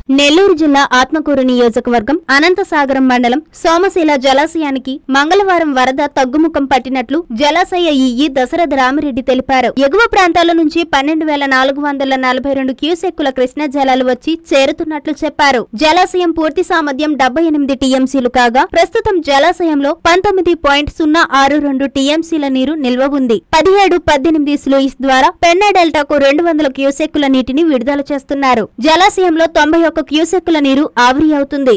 నెల్లూరు జిల్లా ఆత్మకూరు నియోజకవర్గం అనంతసాగరం మండలం సోమశీల జలాశయానికి మంగళవారం వరద తగ్గుముఖం పట్టినట్లు జలాశయ ఈఈ దశరథ రామిరెడ్డి తెలిపారు. ఎగువ ప్రాంతాల నుంచి 12,442 క్యూసెక్కుల కృష్ణా జలాలు వచ్చి చేరుతున్నట్లు చెప్పారు. జలాశయం పూర్తి సామర్థ్యం 78 టీఎంసీలు కాగా ప్రస్తుతం జలాశయంలో 19.062 టీఎంసీల నీరు నిల్వ ఉంది. 17-18 స్లూయిస్ ద్వారా పెన్నా డెల్టాకు 200 క్యూసెక్కుల నీటిని విడుదల చేస్తున్నారు. జలాశయంలో 91 క్యూసెక్కుల నీరు ఆవిరి అవుతుంది.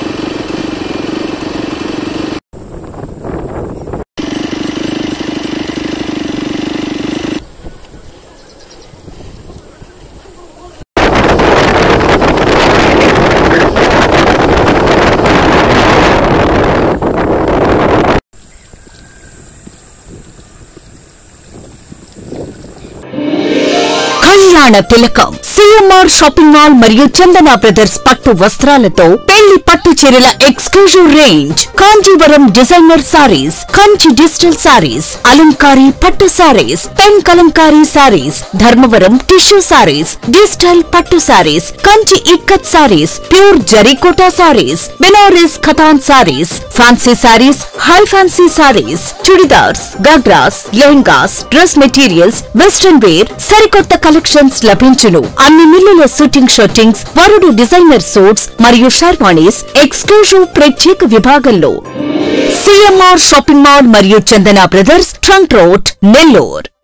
కళ్యాణ తిలకం సిఎంఆర్ షాపింగ్ మాల్ మరియు చందన బ్రదర్స్ పట్టు వస్త్రాలతో పెళ్లి పట్టు చీరల exclusive range, Kanjeevaram designer sarees, Kanchi digital sarees, అలంకారీ పట్టు sarees, pen Kalamkari sarees, Dharmavaram tissue sarees, digital పట్టు sarees, Kanchi ikkat sarees, pure Jarikota sarees, Banaras Khatan sarees, fancy sarees, high fancy sarees, chudidars, ghagras, lehengas, dress materials, western wear, సరికొత్త కలెక్షన్స్ లభించును. అన్ని మిల్లుల షూటింగ్ షర్టింగ్స్, వరుడు డిజైనర్ సూట్స్ మరియు sherwanis exclusive ప్రత్యేక విభాగంలో సిఎంఆర్ షాపింగ్ మాల్ మరియు Chandana Brothers Trunk Road, Nellore.